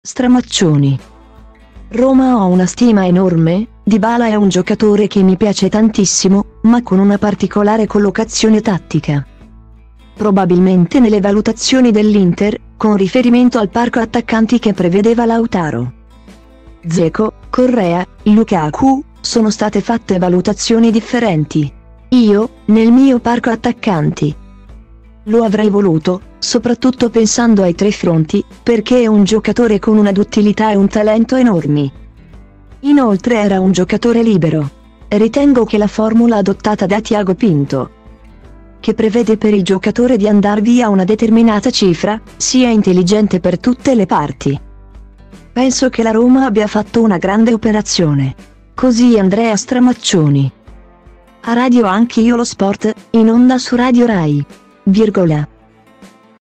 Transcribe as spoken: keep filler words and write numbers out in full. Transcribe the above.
Stramaccioni. Roma ho una stima enorme, Dybala è un giocatore che mi piace tantissimo, ma con una particolare collocazione tattica. Probabilmente nelle valutazioni dell'Inter, con riferimento al parco attaccanti che prevedeva Lautaro, Dzeko, Correa, Lukaku, sono state fatte valutazioni differenti. Io, nel mio parco attaccanti, lo avrei voluto, soprattutto pensando ai tre fronti, perché è un giocatore con una duttilità e un talento enormi. Inoltre era un giocatore libero. Ritengo che la formula adottata da Tiago Pinto, che prevede per il giocatore di andar via una determinata cifra, sia intelligente per tutte le parti. Penso che la Roma abbia fatto una grande operazione. Così Andrea Stramaccioni. A radio anche io lo sport, in onda su Radio Rai. Virgola.